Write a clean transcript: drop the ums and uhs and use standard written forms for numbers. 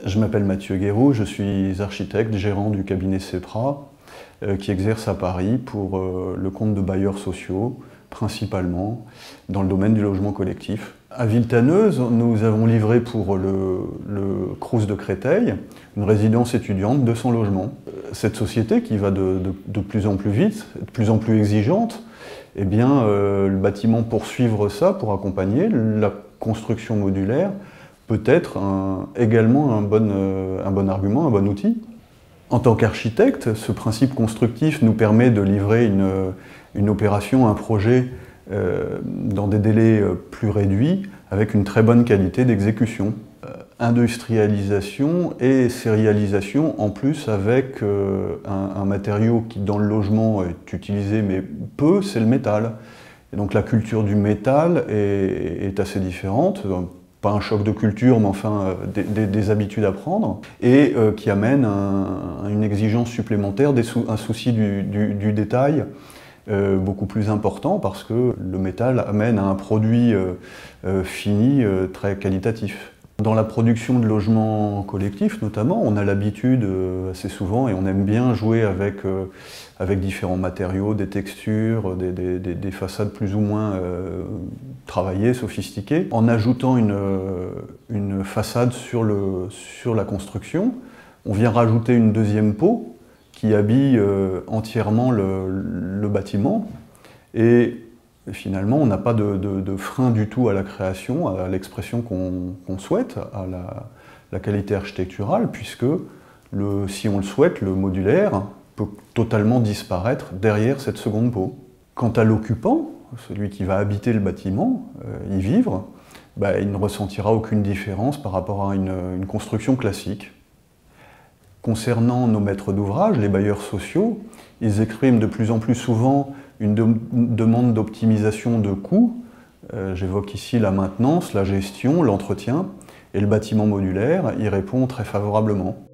Je m'appelle Mathieu Guéroux, je suis architecte, gérant du cabinet CEPRA, qui exerce à Paris pour le compte de bailleurs sociaux, principalement dans le domaine du logement collectif. À Villetaneuse, nous avons livré pour le Crous de Créteil une résidence étudiante, 200 logements. Cette société qui va de plus en plus vite, de plus en plus exigeante, eh bien, le bâtiment pour suivre ça, pour accompagner la construction modulaire, peut être également un bon argument, un bon outil. En tant qu'architecte, ce principe constructif nous permet de livrer une opération, un projet dans des délais plus réduits, avec une très bonne qualité d'exécution. Industrialisation et sérialisation, en plus avec un matériau qui dans le logement est utilisé mais peu, c'est le métal. Et donc la culture du métal est assez différente. Pas un choc de culture, mais enfin des habitudes à prendre, et qui amène une exigence supplémentaire, un souci du détail beaucoup plus important, parce que le métal amène à un produit fini très qualitatif. Dans la production de logements collectifs notamment, on a l'habitude assez souvent, et on aime bien jouer avec différents matériaux, des textures, des façades plus ou moins travaillées, sophistiquées. En ajoutant une façade sur la construction, on vient rajouter une deuxième peau qui habille entièrement le bâtiment. Et finalement, on n'a pas de frein du tout à la création, à l'expression qu'on souhaite, à la qualité architecturale, puisque, si on le souhaite, le modulaire peut totalement disparaître derrière cette seconde peau. Quant à l'occupant, celui qui va habiter le bâtiment, y vivre, il ne ressentira aucune différence par rapport à une construction classique. Concernant nos maîtres d'ouvrage, les bailleurs sociaux, ils expriment de plus en plus souvent une demande d'optimisation de coûts. J'évoque ici la maintenance, la gestion, l'entretien, et le bâtiment modulaire y répond très favorablement.